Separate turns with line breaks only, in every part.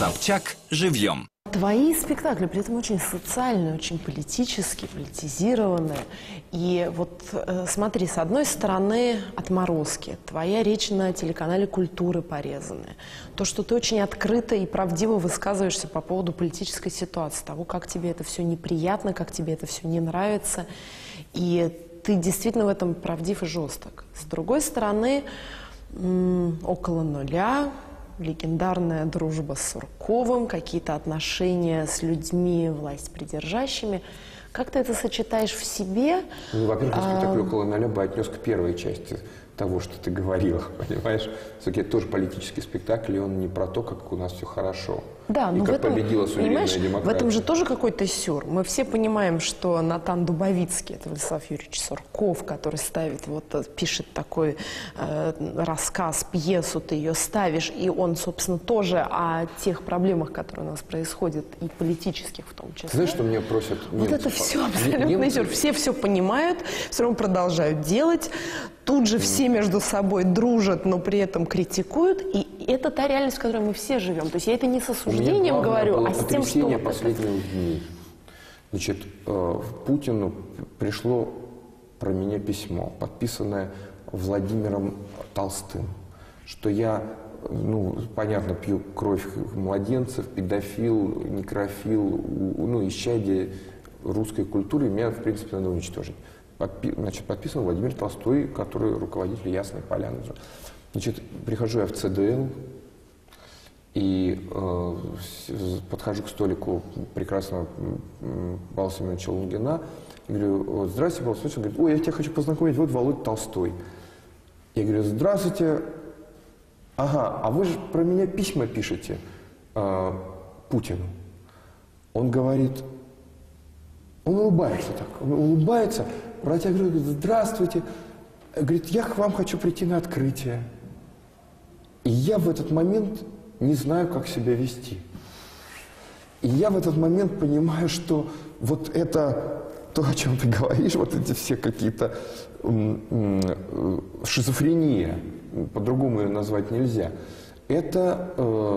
Собчак живьем.
Твои спектакли при этом очень социальные, очень политические, политизированные. И вот смотри, с одной стороны отморозки, твоя речь на телеканале «Культуры» порезанная. То, что ты очень открыто и правдиво высказываешься по поводу политической ситуации, того, как тебе это все неприятно, как тебе это все не нравится. И ты действительно в этом правдив и жесток. С другой стороны, около нуля, легендарная дружба с Сурковым, какие-то отношения с людьми, власть придержащими. Как ты это сочетаешь в себе?
Ну, во-первых, спектакль «Около нуля» бы отнес к первой части того, что ты говорила, понимаешь? Все-таки это тоже политический спектакль, и он не про то, как у нас все хорошо.
Да,
и
но
как
в этом,
победила суверенная демократия.
В этом же тоже какой-то сюр. Мы все понимаем, что Натан Дубовицкий, это Владислав Юрьевич Сурков, который ставит, пишет такой рассказ, пьесу, ты ее ставишь, и он, собственно, тоже о тех проблемах, которые у нас происходят, и политических в том числе.
Ты знаешь, что меня просят немцы?
Вот это все абсолютно сюр. Все понимают, все равно продолжают делать. Тут же все между собой дружат, но при этом критикуют. И это та реальность, в которой мы все живем. То есть я это не с осуждением говорю, а с тем, что...
Вот последних дней. Значит, Путину пришло про меня письмо, подписанное Владимиром Толстым, что я, понятно, пью кровь младенцев, педофил, некрофил, исчадие русской культуры, меня, в принципе, надо уничтожить. Значит, подписан Владимир Толстой, который руководитель Ясной Поляны. Значит, прихожу я в ЦДЛ и подхожу к столику прекрасного Павла Семеновича Лунгина и говорю: здравствуйте, Павел Семенович. Он говорит: ой, я тебя хочу познакомить, вот Володя Толстой. Я говорю: здравствуйте. Ага, а вы же про меня письма пишете Путину. Он говорит, он улыбается так, он улыбается, протягивает, говорит: здравствуйте. Говорит: я к вам хочу прийти на открытие. И я в этот момент не знаю, как себя вести. И я в этот момент понимаю, что вот это то, о чем ты говоришь, вот эти все какие-то шизофрения, по-другому ее назвать нельзя, это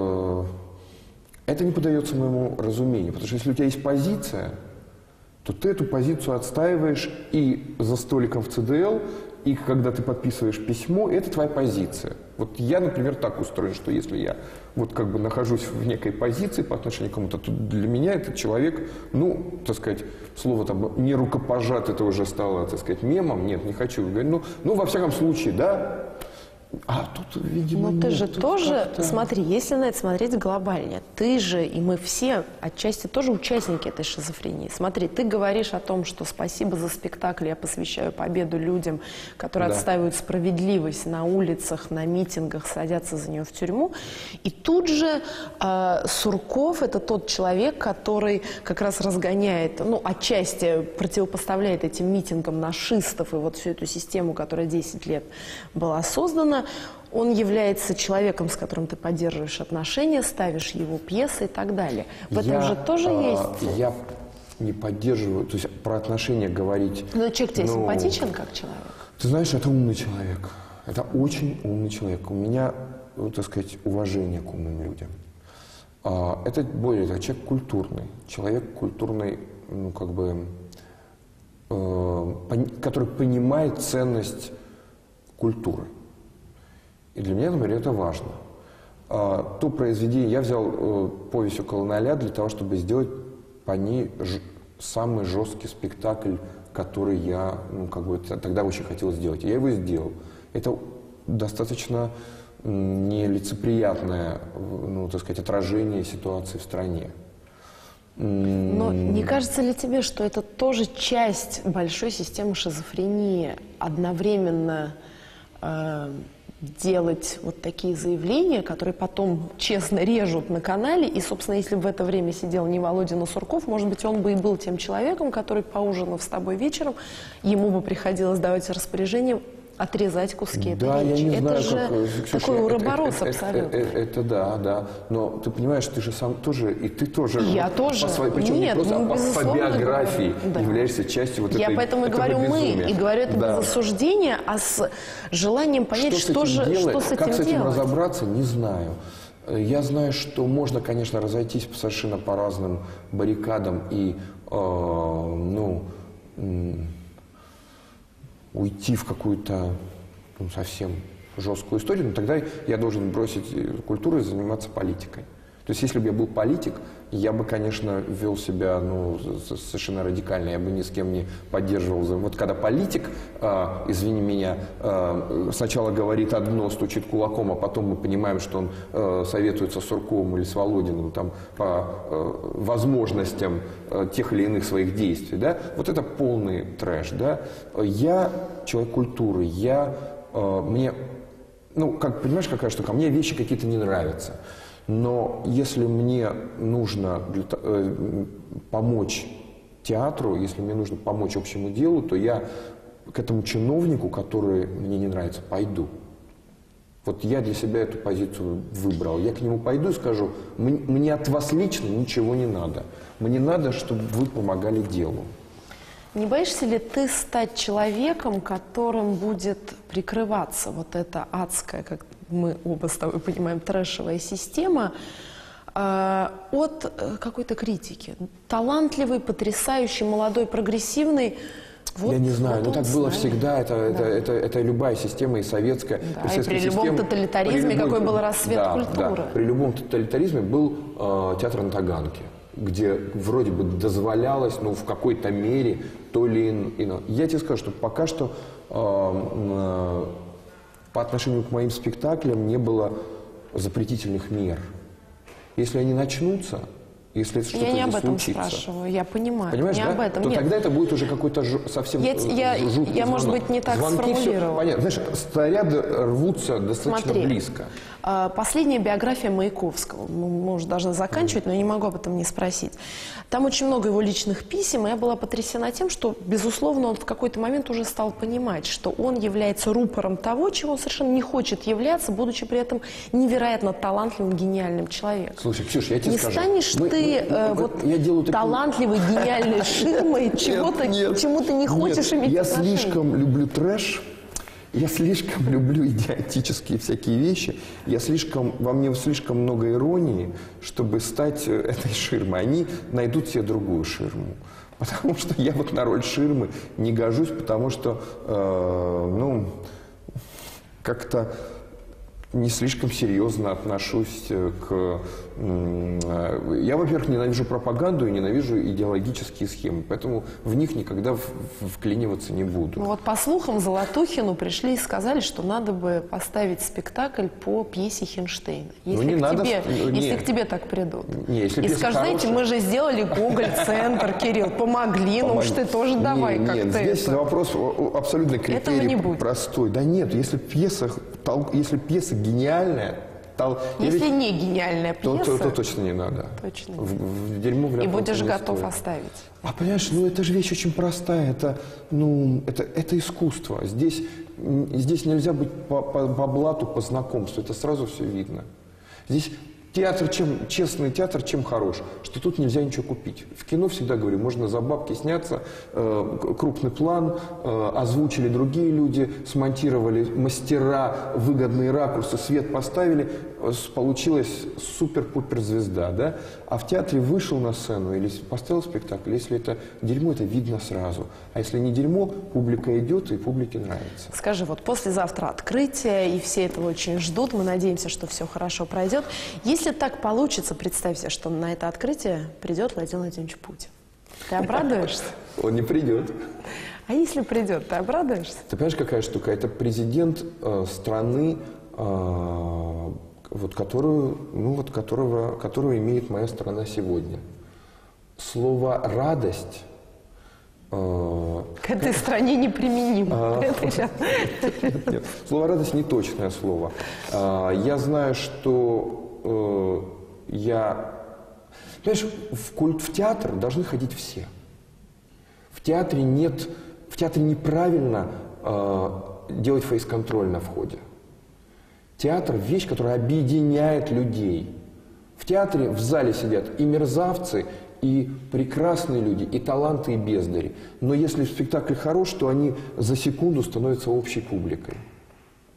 не поддается моему разумению. Потому что если у тебя есть позиция, то ты эту позицию отстаиваешь и за столиком в ЦДЛ, и когда ты подписываешь письмо, это твоя позиция. Вот я, например, так устроен, что если я нахожусь в некой позиции по отношению к кому-то, то для меня этот человек, слово там не рукопожат, это уже стало, мемом. Нет, не хочу говорить. Во всяком случае, да. А тут, видимо,
ты же тоже, смотри, если на это смотреть глобальнее, ты же и мы все отчасти тоже участники этой шизофрении. Смотри, ты говоришь о том, что спасибо за спектакль, я посвящаю победу людям, которые отстаивают справедливость на улицах, на митингах, садятся за нее в тюрьму. И тут же Сурков – это тот человек, который как раз разгоняет, отчасти противопоставляет этим митингам нашистов и вот всю эту систему, которая 10 лет была создана. Он является человеком, с которым ты поддерживаешь отношения, ставишь его пьесы и так далее. В этом же тоже есть...
Я не поддерживаю, то есть про отношения говорить...
Но человек тебе симпатичен как человек?
Ты знаешь, это умный человек. Это очень умный человек. У меня, уважение к умным людям. Это более того, человек культурный. Человек культурный, который понимает ценность культуры. И для меня, например, это важно. То произведение, я взял повесть «Около нуля» для того, чтобы сделать по ней самый жесткий спектакль, который я, тогда очень хотел сделать. И я его сделал. Это достаточно нелицеприятное, отражение ситуации в стране.
Но не кажется ли тебе, что это тоже часть большой системы шизофрении, одновременно делать вот такие заявления, которые потом честно режут на канале, и, собственно, если бы в это время сидел не Володя, а Сурков, может быть, он бы и был тем человеком, который, поужинав с тобой вечером, ему бы приходилось давать распоряжение отрезать куски этой речи. Это же такой уроборос абсолютно.
Это да. Но ты понимаешь, ты же сам тоже, и ты тоже.
Я тоже.
Причем
нет,
не просто, по биографии являешься частью вот
Я поэтому и говорю
безумия.
И говорю это без осуждения, а с желанием понять, что с этим делать.
Как с этим разобраться, не знаю. Я знаю, что можно, конечно, разойтись совершенно по разным баррикадам и уйти в какую-то совсем жесткую историю, но тогда я должен бросить культуру и заниматься политикой. То есть, если бы я был политик, я бы, конечно, вел себя совершенно радикально, я бы ни с кем не поддерживал. Вот когда политик, извини меня, сначала говорит одно, стучит кулаком, а потом мы понимаем, что он советуется с Сурковым или с Володиным там, по возможностям тех или иных своих действий, да? Вот это полный трэш. Да? Я человек культуры, мне, как, понимаешь, какая штука, мне вещи какие-то не нравятся. Но если мне нужно помочь театру, если мне нужно помочь общему делу, то я к этому чиновнику, который мне не нравится, пойду. Вот я для себя эту позицию выбрал. Я к нему пойду и скажу, мне от вас лично ничего не надо. Мне надо, чтобы вы помогали делу.
Не боишься ли ты стать человеком, которым будет прикрываться вот эта адская, как мы оба с тобой понимаем, трэшевая система от какой-то критики? Талантливый, потрясающий, молодой, прогрессивный. Вот,
я не знаю,
вот
так было всегда, это любая система, и советская.
Да, и при любом тоталитаризме, какой был расцвет культуры.
Да, при любом тоталитаризме был театр на Таганке, где вроде бы дозволялось, в какой-то мере, то ли иное. Я тебе скажу, что пока что по отношению к моим спектаклям не было запретительных мер. Если они начнутся, если что-то
я не об этом
случится,
спрашиваю, я понимаю.
Понимаешь,
не
да?
об этом,
то
нет.
тогда это будет уже какой-то совсем жуткий звонок.
может быть, не так
Звонки,
сформулировала.
Понятно. Знаешь, снаряды рвутся достаточно близко.
Последняя биография Маяковского. Мы уже должны заканчивать, но я не могу об этом не спросить. Там очень много его личных писем, и я была потрясена тем, что, безусловно, он в какой-то момент уже стал понимать, что он является рупором того, чего он совершенно не хочет являться, будучи при этом невероятно талантливым, гениальным человеком.
Слушай, Ксюш, я тебе скажу.
Не станешь ты талантливой, гениальной ширмой, чему ты не хочешь иметь
я
отношения?
слишком люблю трэш. Я слишком люблю идиотические всякие вещи, во мне слишком много иронии, чтобы стать этой ширмой. Они найдут себе другую ширму. Потому что я вот на роль ширмы не гожусь, потому что, как-то не слишком серьезно отношусь к... Я, во-первых, ненавижу пропаганду и ненавижу идеологические схемы, поэтому в них никогда вклиниваться не буду.
Ну вот по слухам Золотухину пришли и сказали, что надо бы поставить спектакль по пьесе Хинштейна. Если к тебе так придут. И скажут, знаете, мы же сделали Гоголь-центр, Кирилл, помогли, ну уж ты тоже давай как-то.
Нет, здесь вопрос абсолютно критерий простой. Да нет, если пьеса гениальная,
если не гениальная пьеса,
то точно не надо.
Точно.
В дерьмо вряд ли.
И будешь готов
стоит
оставить.
А понимаешь, это же вещь очень простая. Это искусство. Здесь нельзя быть по блату, по знакомству. Это сразу все видно. Здесь честный театр чем хорош? Что тут нельзя ничего купить. В кино всегда говорю, можно за бабки сняться, крупный план, озвучили другие люди, смонтировали мастера, выгодные ракурсы, свет поставили, получилась супер-пупер звезда, да? А в театре вышел на сцену или поставил спектакль, если это дерьмо, это видно сразу. А если не дерьмо, публика идет и публике нравится.
Скажи, вот послезавтра открытие, и все этого очень ждут, мы надеемся, что все хорошо пройдет. Если так получится, представь себе, что на это открытие придет Владимир Владимирович Путин. Ты обрадуешься?
Он не придет.
А если придет, ты обрадуешься?
Ты понимаешь, какая штука? Это президент страны, которую имеет моя страна сегодня. Слово «радость»
к этой стране неприменимо.
Нет, слово «радость» не точное слово. Я знаю, что Понимаешь, в театр должны ходить все. В театре неправильно делать фейс-контроль на входе. Театр – вещь, которая объединяет людей. В театре в зале сидят и мерзавцы, и прекрасные люди, и таланты, и бездари. Но если спектакль хорош, то они за секунду становятся общей публикой.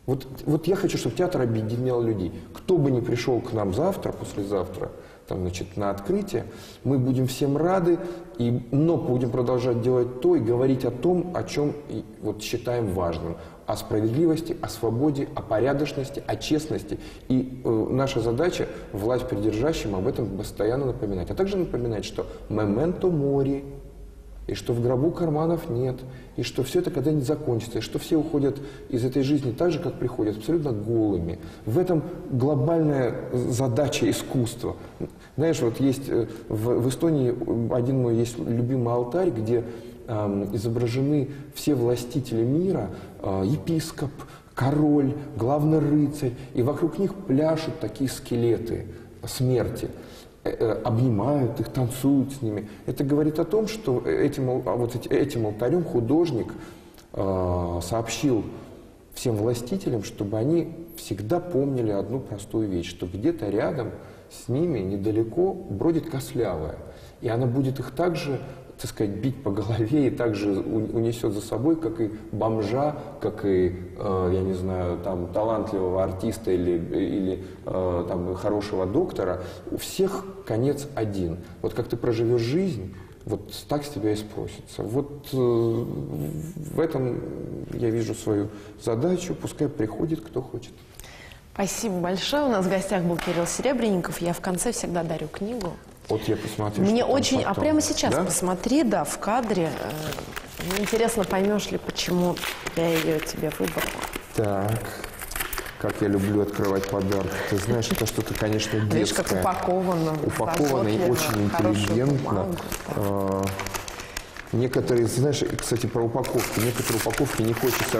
Вот я хочу, чтобы театр объединял людей. Кто бы ни пришел к нам завтра, послезавтра, там, значит, на открытие, мы будем всем рады, но будем продолжать делать то и говорить о том, о чем вот считаем важным. О справедливости, о свободе, о порядочности, о честности. И наша задача власть придержащим об этом постоянно напоминать. А также напоминать, что «мементо мори», и что в гробу карманов нет, и что все это когда-нибудь закончится, и что все уходят из этой жизни так же, как приходят, абсолютно голыми. В этом глобальная задача искусства. Знаешь, вот есть в Эстонии один мой есть любимый алтарь, где изображены все властители мира, епископ, король, главный рыцарь, и вокруг них пляшут такие скелеты смерти. Обнимают их, танцуют с ними. Это говорит о том, что этим алтарем художник сообщил всем властителям, чтобы они всегда помнили одну простую вещь, что где-то рядом с ними, недалеко, бродит костлявая. И она будет их также, так сказать, бить по голове и также унесет за собой, как и бомжа, как и, я не знаю, там, талантливого артиста или там, хорошего доктора. У всех конец один. Вот как ты проживешь жизнь, вот так с тебя и спросится. Вот в этом я вижу свою задачу. Пускай приходит, кто хочет.
Спасибо большое. У нас в гостях был Кирилл Серебренников. Я в конце всегда дарю книгу.
Вот я посмотрю.
Мне очень... А прямо сейчас
да?
посмотри, да, в кадре. Мне интересно, поймешь ли, почему я ее тебе выбрала.
Так. Как я люблю открывать подарки. Ты знаешь, это что-то, конечно, детское.
Видишь, как упаковано.
Упаковано и очень интеллигентно. Некоторые, знаешь, кстати, про упаковки. Некоторые упаковки не хочется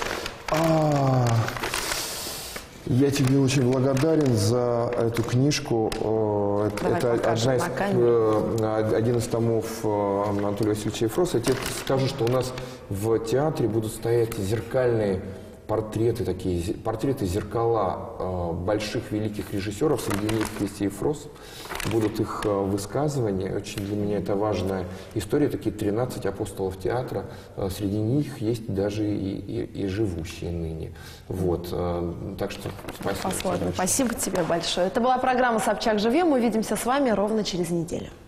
Я тебе очень благодарен за эту книжку. Это один из томов Анатолия Васильевича Ефроса. Я тебе скажу, что у нас в театре будут стоять зеркальные портреты, портреты зеркала больших великих режиссеров, среди них есть Ефрос. Будут их высказывания. Очень для меня это важная история. Такие 13 апостолов театра. Среди них есть даже и живущие ныне. Вот. Так что спасибо.
Посмотрим. Спасибо тебе большое. Это была программа «Собчак живем». Мы увидимся с вами ровно через неделю.